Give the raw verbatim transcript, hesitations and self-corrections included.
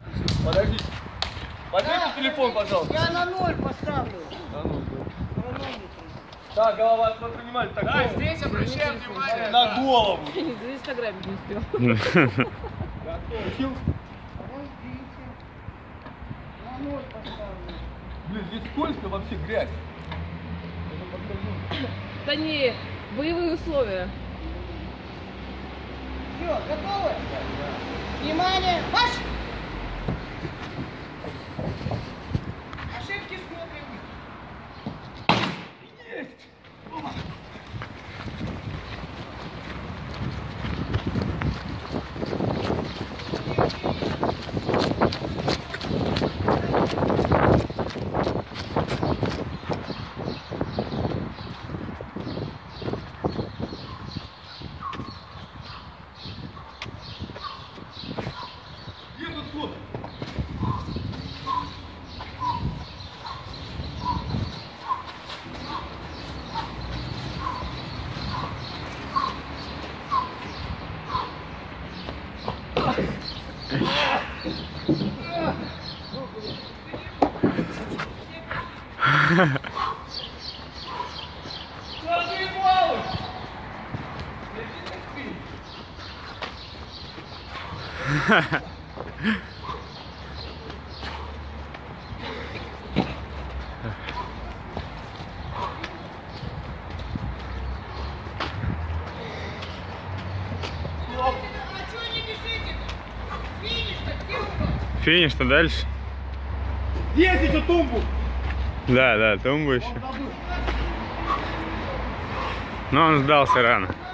Подождите. Возьмите да, телефон, пожалуйста. Я на ноль поставлю. На ноль, да. Так, голова, смотри, внимание. Так, да, здесь обращаем внимание. На голову. Я не за Инстаграм не успел. Готов. Подождите. На ноль поставлю. Блин, здесь скользко, вообще грязь. Да не, боевые условия. Все, готовы? Внимание, марш! Ошибки смотрим. Есть! Финиш-то дальше? Есть еще тумбу! Да, да, тумбу еще. Но он сдался рано.